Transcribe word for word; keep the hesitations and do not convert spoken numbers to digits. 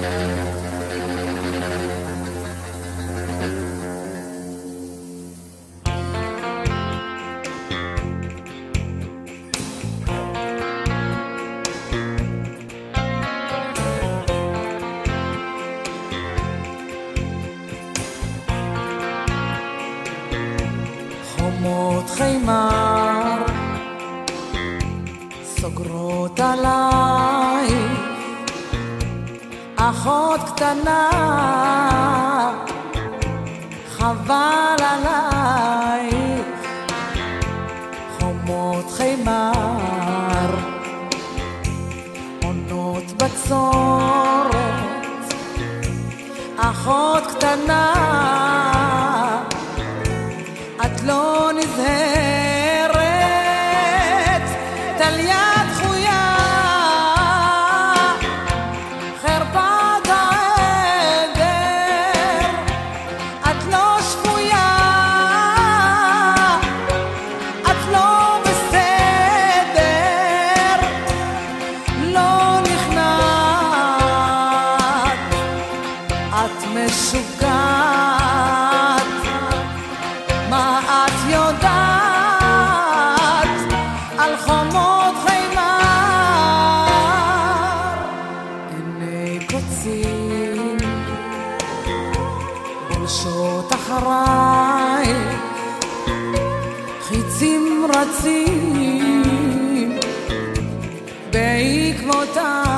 חומות חימר סוגרות עליי, אחות קטנה חבל עלייך. חומות חימר עונות בצורת, אחות קטנה את לא נזהרת. טליה דחויה חרפת העדר, את לא שפויה, את לא בסדר, לא נכנעת, את משוגעת. מה את יודעת על חומות חימר? עיני קוצים בולשות אחריי, חיצים רצים בעקבותיי.